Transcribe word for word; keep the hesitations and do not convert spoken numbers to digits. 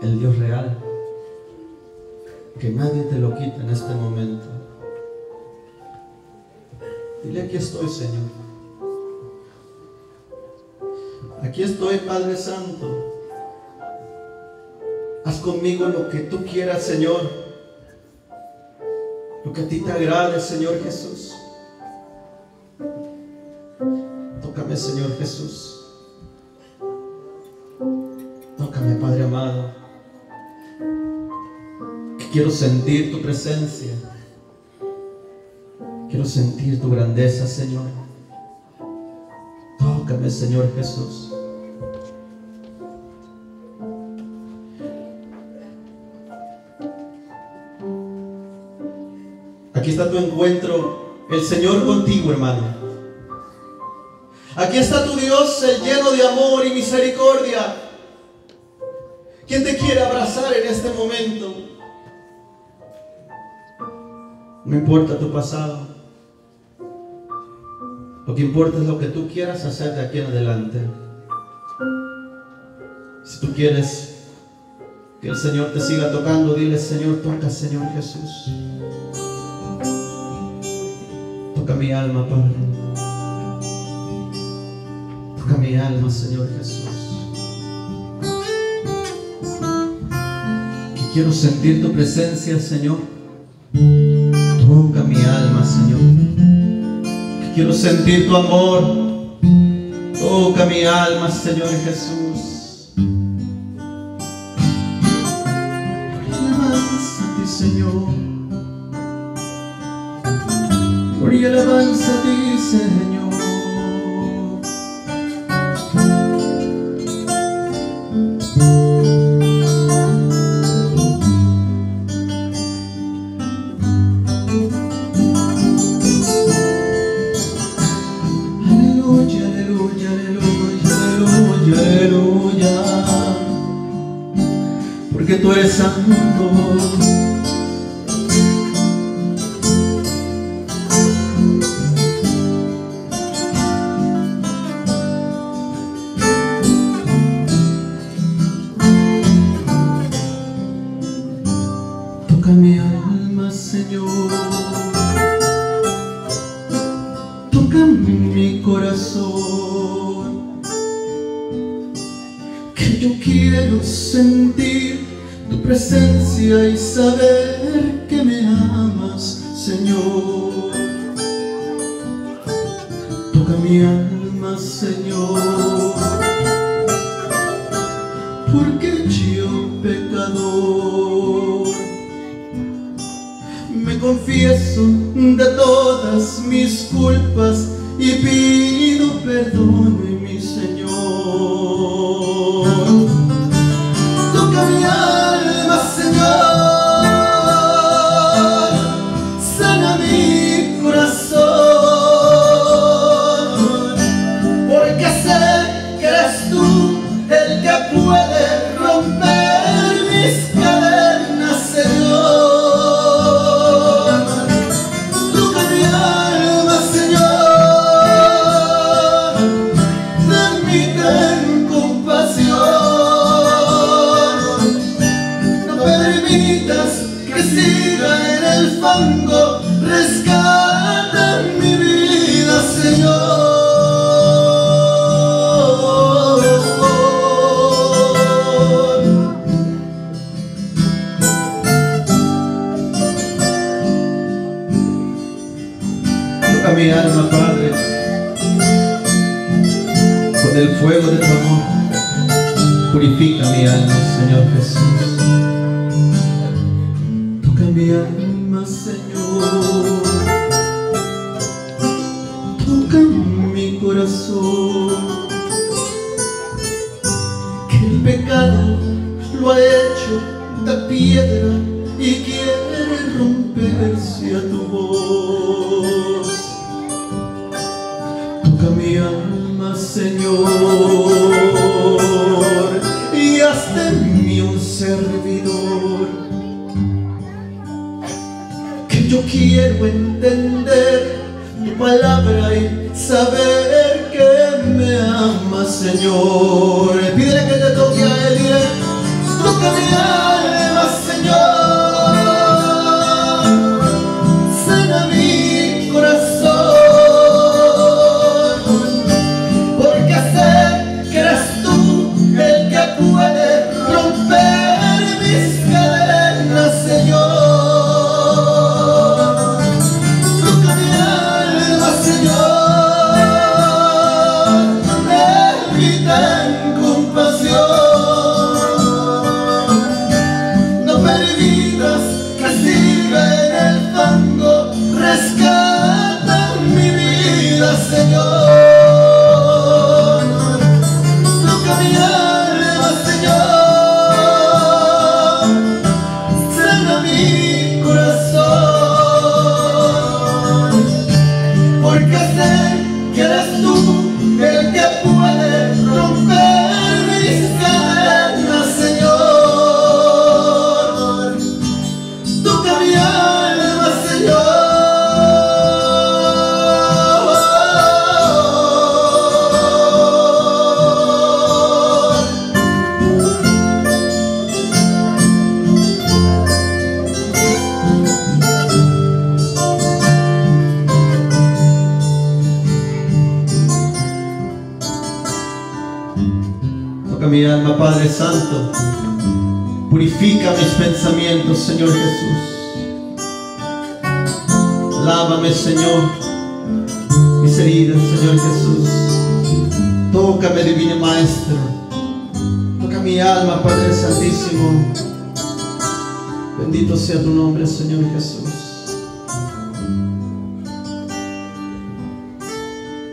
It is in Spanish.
el Dios real, que nadie te lo quita en este momento. Dile: aquí estoy, Señor. Aquí estoy, Padre Santo. Haz conmigo lo que tú quieras, Señor. Lo que a ti te agrade, Señor Jesús. Tócame, Señor Jesús. Tócame, Padre amado. Que quiero sentir tu presencia. Quiero sentir tu grandeza, Señor. Tócame, Señor Jesús. Aquí está tu encuentro, el Señor contigo, hermano. Aquí está tu Dios, el lleno de amor y misericordia, quien te quiere abrazar en este momento. No importa tu pasado. Lo que importa es lo que tú quieras hacer de aquí en adelante. Si tú quieres que el Señor te siga tocando, dile: Señor, toca, Señor Jesús. Toca mi alma, Padre. Toca mi alma, Señor Jesús. Que quiero sentir tu presencia, Señor. Toca mi alma, Señor. Que quiero sentir tu amor. Toca mi alma, Señor Jesús. Alabanza a ti, Señor. Gloria y alabanza a ti, Señor. Aleluya, aleluya, aleluya, aleluya, aleluya. Porque tú eres santo. Toca mi alma, Señor. Toca mi corazón. Que yo quiero sentir tu presencia y saber que me amas, Señor. Toca mi alma, Señor. Porque yo, pecador, me confieso de todas mis culpas y pido perdón, mi Señor. Toca mi alma, Señor. Sana mi corazón. Porque sé que eres tú el que puede romper mis cadenas, Señor. Que siga en el fango, rescata mi vida, Señor. Toca mi alma, Padre, con el fuego de tu amor. Purifica mi alma, Señor Jesús. Mi alma, Señor. Toca mi corazón. Que el pecado lo ha hecho de piedra y quiere romperse a tu voz. Toca mi alma, Señor, y haz de mí un servidor. Yo quiero entender tu palabra y saber que me amas, Señor. Pídele que te toque a Él, dile: toca mi alma. Toca mi alma, Padre Santo. Purifica mis pensamientos, Señor Jesús. Lávame, Señor, mis heridas, Señor Jesús. Tócame, Divino Maestro. Toca mi alma, Padre Santísimo. Bendito sea tu nombre, Señor Jesús.